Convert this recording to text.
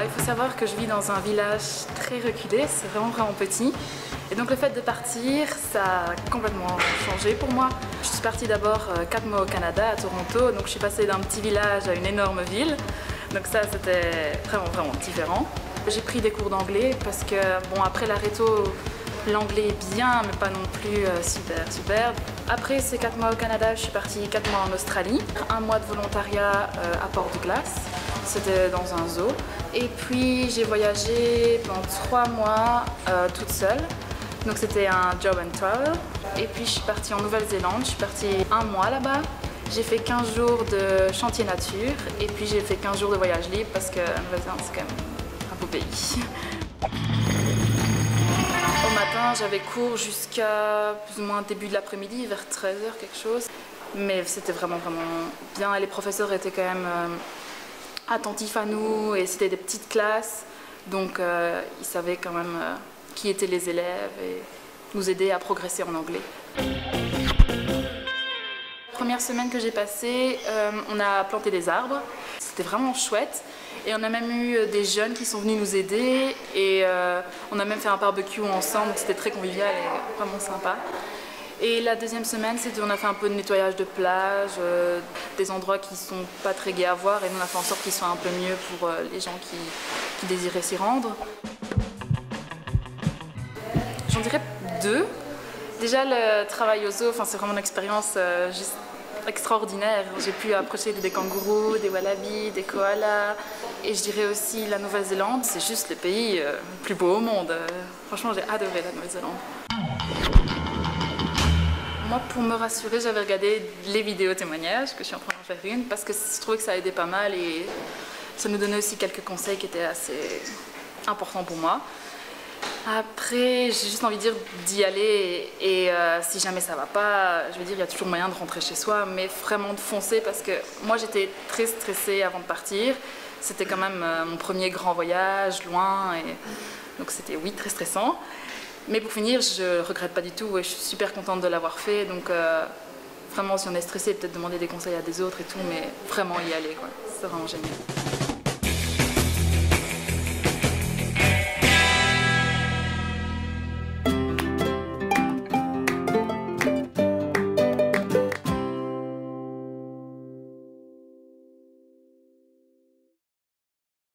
il faut savoir que je vis dans un village très reculé, c'est vraiment petit. Et donc le fait de partir, ça a complètement changé pour moi. Je suis partie d'abord 4 mois au Canada, à Toronto, donc je suis passée d'un petit village à une énorme ville. Donc ça, c'était vraiment différent. J'ai pris des cours d'anglais parce que, bon, après la réto, l'anglais est bien, mais pas non plus super. Après ces 4 mois au Canada, je suis partie 4 mois en Australie. 1 mois de volontariat à Port-Douglas, c'était dans un zoo. Et puis j'ai voyagé pendant 3 mois toute seule. Donc c'était un job and travel. Et puis je suis partie en Nouvelle-Zélande, je suis partie 1 mois là-bas. J'ai fait 15 jours de chantier nature et puis j'ai fait 15 jours de voyage libre parce que Nouvelle-Zélande c'est quand même un beau pays. Au matin, j'avais cours jusqu'à plus ou moins début de l'après-midi, vers 13h quelque chose. Mais c'était vraiment bien et les professeurs étaient quand même attentifs à nous et c'était des petites classes. Donc ils savaient quand même qui étaient les élèves et nous aider à progresser en anglais. La première semaine que j'ai passée, on a planté des arbres. C'était vraiment chouette. Et on a même eu des jeunes qui sont venus nous aider et on a même fait un barbecue ensemble, donc c'était très convivial et vraiment sympa. Et la deuxième semaine, on a fait un peu de nettoyage de plage, des endroits qui sont pas très gais à voir et nous on a fait en sorte qu'ils soient un peu mieux pour les gens qui désiraient s'y rendre. J'en dirais 2. Déjà le travail au zoo, c'est vraiment une expérience juste extraordinaire. J'ai pu approcher des kangourous, des wallabies, des koalas. Et je dirais aussi la Nouvelle-Zélande, c'est juste le pays le plus beau au monde. Franchement, j'ai adoré la Nouvelle-Zélande. Moi, pour me rassurer, j'avais regardé les vidéos témoignages, que je suis en train d'en faire une, parce que je trouvais que ça aidait pas mal et ça nous donnait aussi quelques conseils qui étaient assez importants pour moi. Après, j'ai juste envie de dire d'y aller et si jamais ça va pas, je veux dire, il y a toujours moyen de rentrer chez soi, mais vraiment de foncer parce que moi j'étais très stressée avant de partir. C'était quand même mon premier grand voyage, loin, et donc c'était oui, très stressant. Mais pour finir, je regrette pas du tout et je suis super contente de l'avoir fait. Donc vraiment, si on est stressé, peut-être demander des conseils à des autres et tout, mais vraiment y aller, quoi. C'est vraiment génial.